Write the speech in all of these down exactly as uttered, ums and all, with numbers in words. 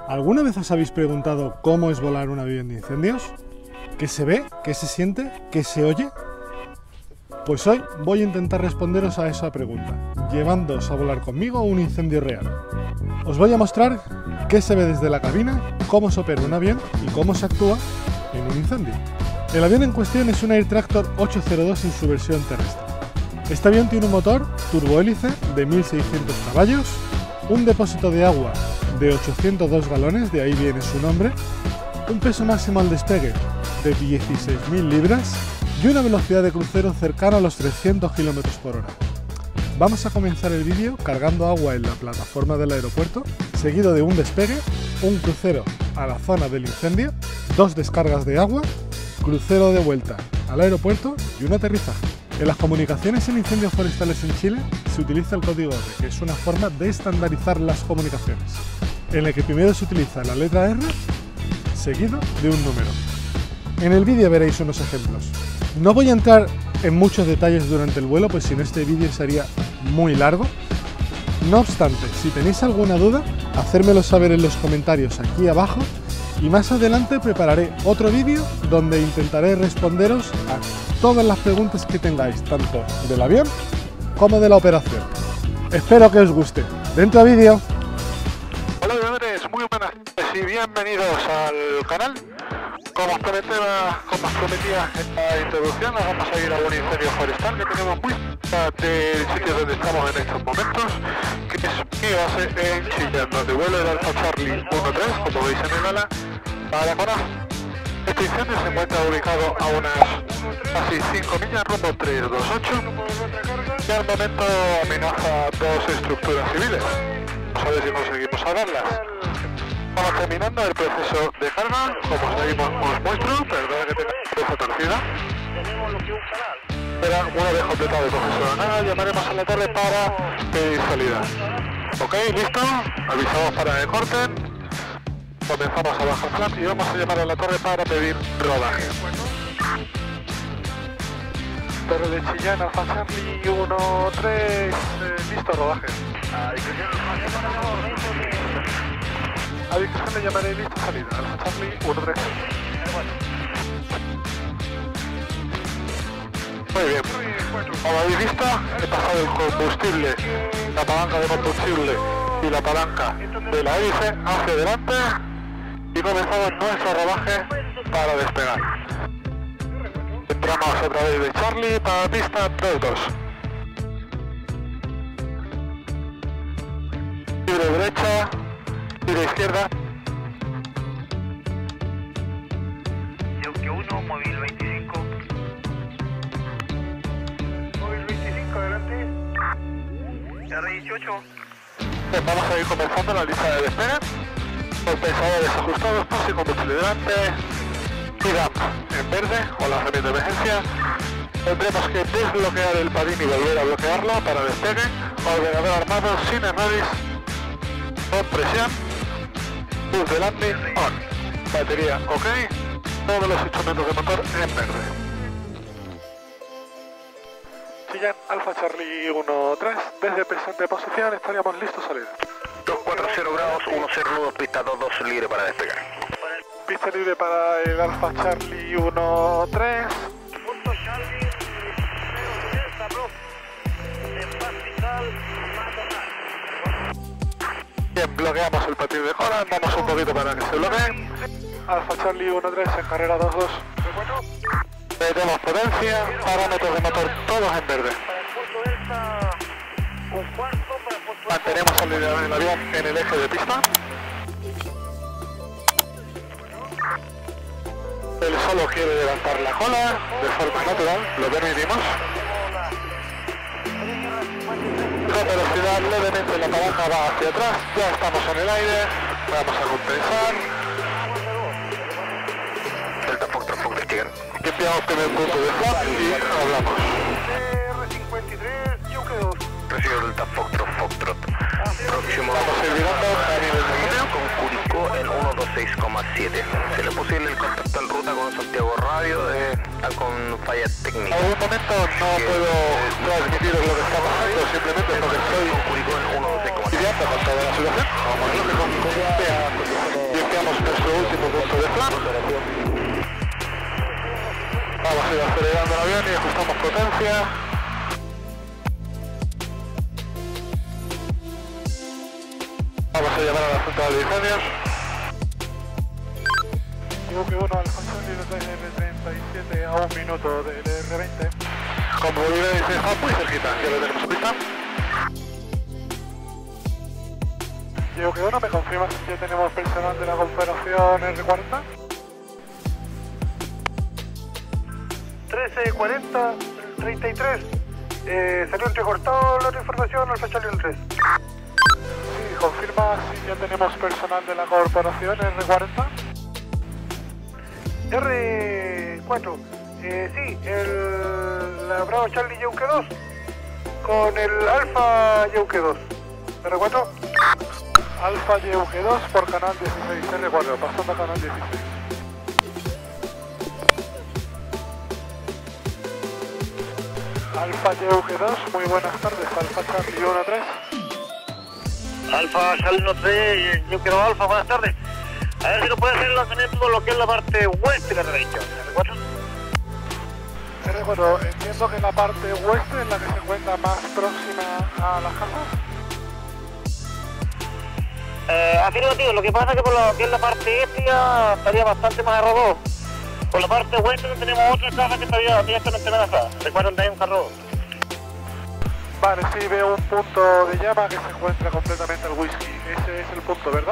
¿Alguna vez os habéis preguntado cómo es volar un avión de incendios? ¿Qué se ve? ¿Qué se siente? ¿Qué se oye? Pues hoy voy a intentar responderos a esa pregunta, llevándoos a volar conmigo un incendio real. Os voy a mostrar qué se ve desde la cabina, cómo se opera un avión y cómo se actúa en un incendio. El avión en cuestión es un Air Tractor ocho cero dos en su versión terrestre. Este avión tiene un motor turbohélice de mil seiscientos caballos, un depósito de agua de ochocientos dos galones, de ahí viene su nombre, un peso máximo al despegue de dieciséis mil libras y una velocidad de crucero cercana a los trescientos kilómetros por hora. Vamos a comenzar el vídeo cargando agua en la plataforma del aeropuerto, seguido de un despegue, un crucero a la zona del incendio, dos descargas de agua, crucero de vuelta al aeropuerto y un aterrizaje. En las comunicaciones en incendios forestales en Chile se utiliza el código R, que es una forma de estandarizar las comunicaciones, en la que primero se utiliza la letra R seguido de un número. En el vídeo veréis unos ejemplos. No voy a entrar en muchos detalles durante el vuelo, pues si no este vídeo sería muy largo. No obstante, si tenéis alguna duda, hacérmelo saber en los comentarios aquí abajo y más adelante prepararé otro vídeo donde intentaré responderos a todas las preguntas que tengáis, tanto del avión como de la operación. Espero que os guste. ¡Dentro vídeo! Hola aviadores, muy buenas noches y bienvenidos al canal. Como os prometía, como os prometía en la introducción, nos vamos a ir a un incendio forestal que tenemos muy cerca del sitio donde estamos en estos momentos, que es mi base en Chillán, donde vuelo el Alfa Charlie uno tres, como veis en el ala, para Coraz. Este incendio se encuentra ubicado a unas casi cinco millas rumbo tres dos ocho y al momento amenaza dos estructuras civiles. Vamos a ver si conseguimos salvarlas. Estamos terminando el proceso de carga, como seguimos os muestro, perdón que tenga la cabeza torcida. Pero una vez completado el proceso de nada, llamaremos a la torre para pedir salida. Ok, listo, avisamos para que corten. Comenzamos a bajar flap y vamos a llamar a la torre para pedir rodaje. Torre de Chillán, Alfa Charlie uno tres, eh, listo, rodaje. A discreción le llamaré listo salida, Alfa Charlie uno tres. Muy bien, como habéis visto, he pasado el combustible, la palanca de combustible y la palanca de la hélice hacia adelante y comenzamos nuestro rodaje para despegar. Entramos a través de Charlie para pista dos dos. Libre derecha, libre izquierda. Yauque uno, móvil veinticinco. Móvil veinticinco, adelante. R dieciocho. Bien, vamos a ir comenzando la lista de despegue. Compensadores ajustados, pase combustible delante. Speed up en verde o lanzamiento de emergencia. Tendremos que desbloquear el padín y volver a bloquearlo para despegue. Ordenador armado sin errores. Con presión. Luz de landing on. Batería ok. Todos los instrumentos de motor en verde. Chillán, Alfa Charlie uno tres. Desde presente posición estaríamos listos a salir. dos cuatro cero grados, uno cero nudos, pista dos dos libre para despegar. Pista libre para el Alfa Charlie uno tres. Punto Charlie, Bien, bloqueamos el patín de cola, andamos un poquito para que se bloquee. Alfa Charlie uno tres en carrera dos dos. Metemos potencia, parámetros de motor todos en verde. Mantenemos el el avión en el eje de pista. Él solo quiere levantar la cola de forma natural, lo permitimos. Con velocidad levemente la palanca va hacia atrás, ya estamos en el aire, vamos a compensar. Delta Fox, Fox de Chillán. Limpiamos primer punto de flap y hablamos. R cincuenta y tres, Yauque dos. Recibo Delta Fox, Fox, Trot. Próximo Vamos a ir mirando a nivel de video. con Curicó en ciento veintiséis coma siete. Si es posible el contacto en ruta con Santiago Radio eh, con falla En técnica. algún momento no puedo transmitiros lo que está pasando, simplemente porque estoy Con Curicó en ciento veintiséis coma siete. lidiando con toda la situación. Como es lógico, vea, potencia. Vamos a llamar a la Junta de Incendios. Digo que uno Alfa Charlie desde R treinta y siete a un minuto del R veinte. Como Bolivia dice, está muy cerquita, ya lo tenemos a pista. Digo que uno, ¿me confirma si ya tenemos personal de la Confederación R cuarenta? trece cuarenta treinta y tres. Eh, salió entrecortado la otra información, Alfa Charlie uno tres. Sí, confirma si ya tenemos personal de la Corporación R cuarenta. R cuatro. Eh, sí, el la Bravo Charlie Yauque dos con el Alfa Yauque dos. R cuatro. Alfa Yauque dos por canal dieciséis, R cuatro, pasando a canal dieciséis. Alfa Yauque dos, muy buenas tardes, Alfa Charlie uno tres. Alfa Charlie uno tres, yo quiero Alfa, buenas tardes. A ver si nos puede hacer el lanzamiento de lo que es la parte oeste de la R veinte, R cuatro. R cuatro, entiendo que la parte oeste es la que se encuentra más próxima a las casas. Eh, afirmativo, lo que pasa es que por lo que es la parte este ya estaría bastante más arrogado. Por la parte oeste no tenemos otra casa que estaría directamente amenazada. Recuerden que hay un carro. Vale, sí, veo un punto de llama que se encuentra completamente al whisky. Ese es el punto, ¿verdad?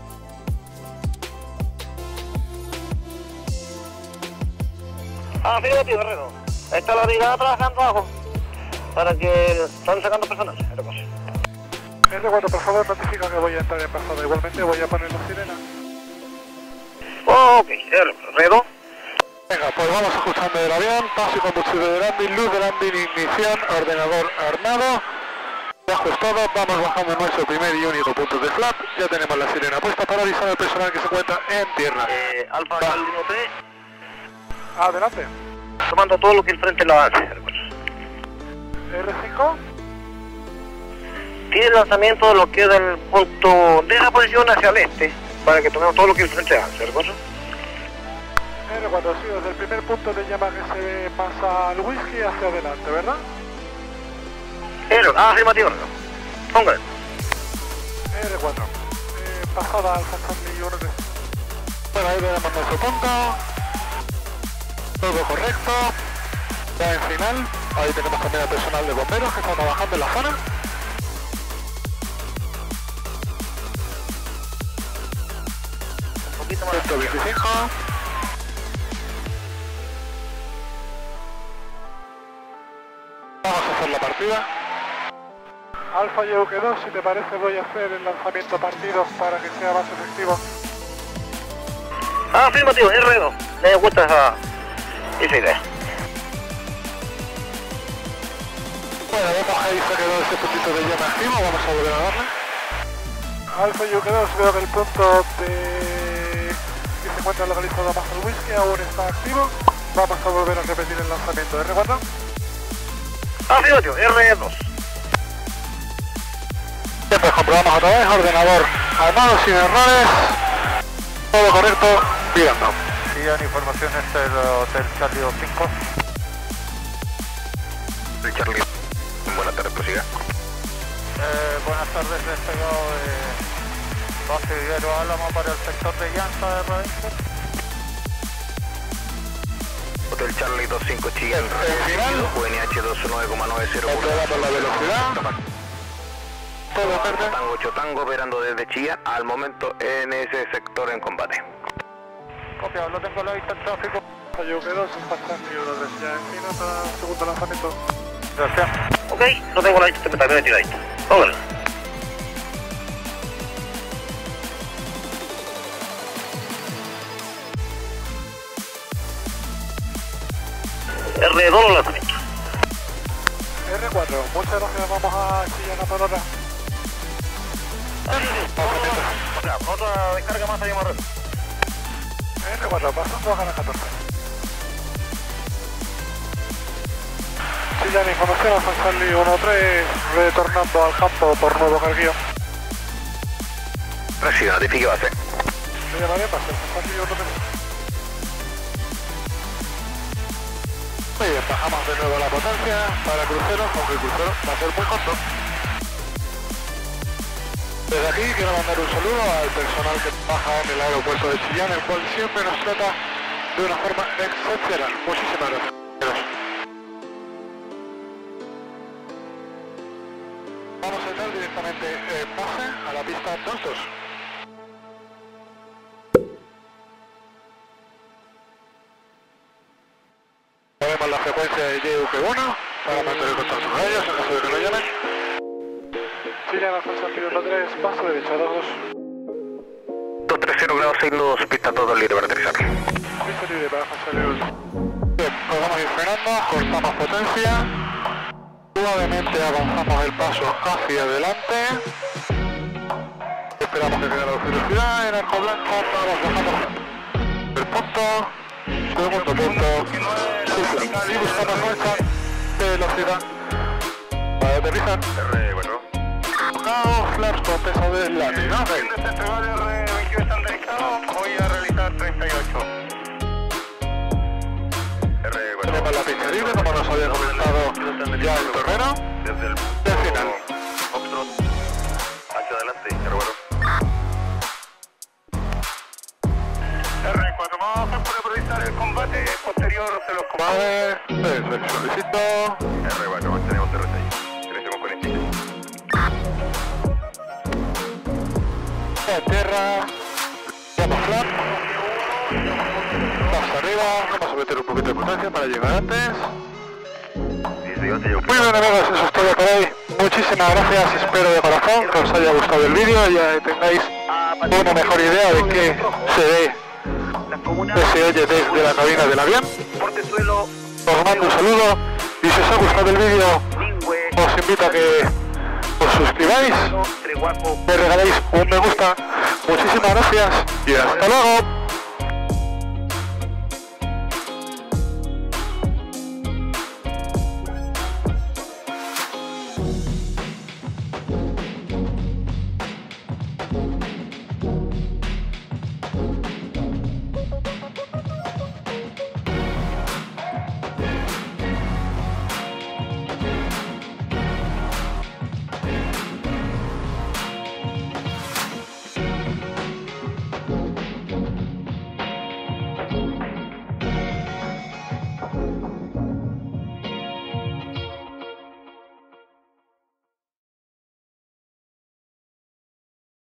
Afirmativo, Herrero. Está la brigada trabajando abajo para que están sacando personal. R cuatro, por favor, notifica que voy a entrar en pasada. Igualmente voy a poner la sirena. Ok, Herrero. Venga, pues vamos ajustando el avión, paso y combustible de landing, luz de landing, ignición, ordenador armado. Ya ajustado, vamos bajando nuestro primer y único punto de flap. Ya tenemos la sirena puesta para avisar al personal que se encuentra en tierra. Eh, Alfa Charlie uno tres. Adelante. Tomando todo lo que el frente lo hace. R cinco. Tiene el lanzamiento de lo que es del punto de esa posición hacia el este, para que tomemos todo lo que el frente hace, ¿de acuerdo? R cuatro, sí, desde el primer punto de llama que se ve más al whisky hacia adelante, ¿verdad? R, ah, afirmativo, póngale. R cuatro, eh, pasada al Charlie uno tres. Bueno, ahí tenemos nuestro punto. Todo correcto. Ya en final, ahí tenemos también al personal de bomberos que está trabajando en la zona. Un poquito más. ciento veinticinco. Vamos a hacer la partida. Alfa Yauque dos, si te parece voy a hacer el lanzamiento partido para que sea más efectivo. Ah, afirmativo, R dos. Me gusta esa, esa idea. Bueno, vemos que ahí se quedó ese puntito de llama activo, vamos a volver a darle. Alfa Yauque dos, veo que el punto de... que se encuentra localizado más al whisky aún está activo. Vamos a volver a repetir el lanzamiento. R cuatro. Afirmativo, R dos. Bien, pues comprobamos otra vez, ordenador armado, sin errores, todo correcto, virando. Sí, en información es el Hotel Charlie dos cinco. El Charlie, buenas tardes, prosiga. Eh, buenas tardes, despegado de Base Viguero Álamo para el sector de Llanza de Ravense. Hotel Charlie dos cinco Chillán, En final, U N H dos nueve coma nueve cero uno. controlamos la velocidad, todo verde. Tango ocho Tango operando desde Chillán al momento en ese sector en combate. Copiado, lo tengo a la vista el tráfico. Yauque dos, Charlie uno tres, ya en final para el segundo lanzamiento. Gracias. Ok, no tengo la vista, pero también tiradita. Póngale. R dos lanzamiento. R cuatro, muchas gracias, vamos a Chillán a por hora. Otra, otra descarga más allá más rápido. R cuatro, pasando a Gana catorce. Chillán, información a San Charlie uno tres, retornando al campo por nuevo carguío. Recibe, notifique base. Se llama bien, pasa, San Charlie uno tres. Muy bien, bajamos de nuevo la potencia para el crucero, aunque el crucero va a ser muy corto. Desde aquí quiero mandar un saludo al personal que trabaja en el aeropuerto de Chillán, el cual siempre nos trata de una forma excepcional. Muchísimas gracias. Vamos a entrar directamente en base a la pista dos dos. Ponemos la frecuencia de J U Q uno para mantener contacto con ellos en caso de que no llamen. Chillán Alfa Santiago Londres, paso derecho dos dos. dos tres cero grados seis nudos, pista todo libre para aterrizar. Pista libre para Alfa Santiago. Bien, pues vamos a ir frenando, cortamos potencia. Suavemente avanzamos el paso hacia adelante. Esperamos que quede la velocidad en arco blanco. Vamos bajando el punto. Segundo punto. Y buscamos nuestra velocidad. Para aterrizar. R, bueno. No, flaps con peso de látigo. R veintiuno estandarizado, voy a realizar treinta y ocho. R, bueno. Tenemos la pista libre, como nos había comentado ya el tornero. Desde el Del final. Foxtrot hacia adelante, R, bueno. R cuatro, vamos a poder priorizar el combate posterior de los combates. Vale, les solicito. R, bueno, mantenemos T R seis. Dirección cuarenta y seis. En tierra. Vamos flap. Vamos arriba. Vamos a meter un poquito de potencia para llegar antes. Muy bien amigos, eso es todo por hoy. Muchísimas gracias, espero de corazón que os haya gustado el vídeo y ya tengáis una mejor idea de qué se ve, qué se oye desde la cabina del avión. Os mando un saludo y si os ha gustado el vídeo os invito a que os suscribáis, me regaléis un me gusta. Muchísimas gracias y hasta luego.